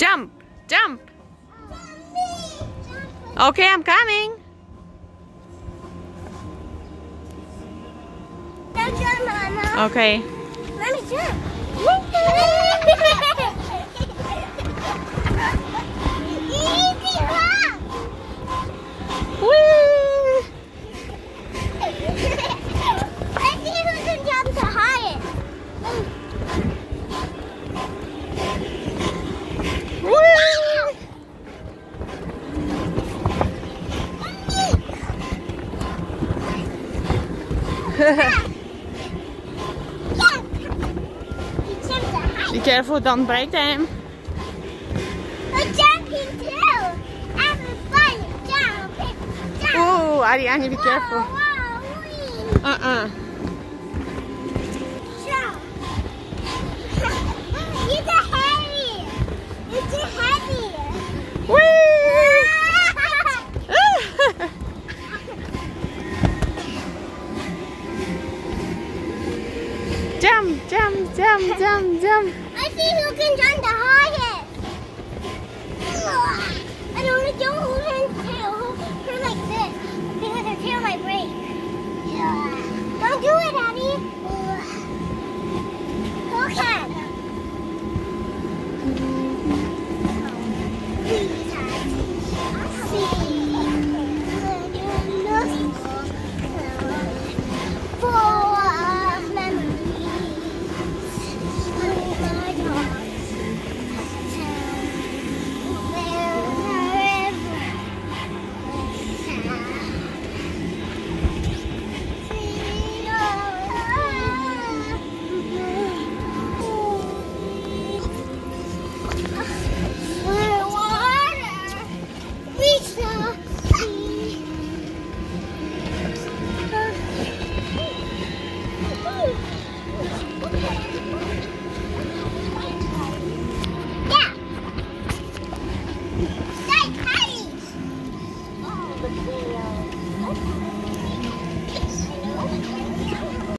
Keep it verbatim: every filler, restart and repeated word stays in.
Jump! Jump! Okay, I'm coming. Don't jump, Mama. Okay. Let me jump. Easy walk. Whee! Let's see who can jump the highest. Be careful, don't break them. We're jumping too. Everybody jumping. Jump. Oh, Ariane, be careful. Wow, wow, wee. Uh-uh.